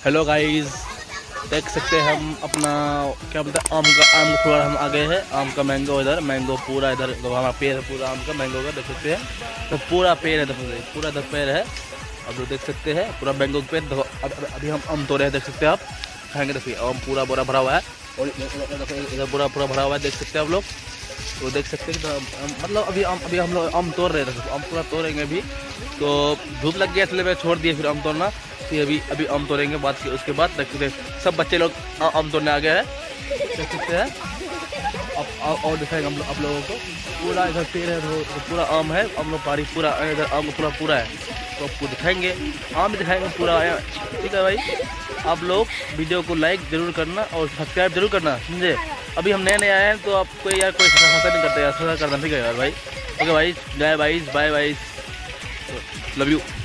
Hello guys, देख सकते हैं हम अपना क्या बोलते हैं आम का पूरा हम आ गए हैं। आम का मैंगो इधर, मैंगो पूरा इधर हमारा पेड़ है, पूरा आम का मैंगो का देख सकते हैं। तो पूरा पेड़ है, देखो पूरा इधर पेड़ है। अब जो देख सकते हैं पूरा मैंगो का पेड़। देखो अभी हम आम तोड़े हैं, देख सकते हैं आप। खाएंगे देखिए, आम पूरा बोरा भरा हुआ है और इधर पूरा भरा हुआ है, देख सकते हैं आप लोग। तो देख सकते हैं तो मतलब अभी हम लोग आम तोड़ रहे थे, आम पूरा तोड़ेंगे अभी। तो धूप लग गया इसलिए मैं छोड़ दिया फिर आम तोड़ना। फिर अभी आम तोड़ेंगे, बाद के उसके बाद देख सकते हैं सब बच्चे लोग आम तोड़ने आ गए हैं, देख सकते हैं। अब और दिखाएंगे हम आप लोगों को। पूरा इधर पेड़ है, तो पूरा आम है, आम लोग बारी पूरा इधर आम पूरा है। तो आपको दिखाएंगे, आम भी दिखाएंगे पूरा आया। ठीक है भाई, आप लोग वीडियो को लाइक जरूर करना और सब्सक्राइब जरूर करना, समझे। अभी हम नए आए हैं तो आपको यार कोई हंसा नहीं करता यार, करना ठीक है यार भाई। ओके भाई, बाय भाई, लव यू।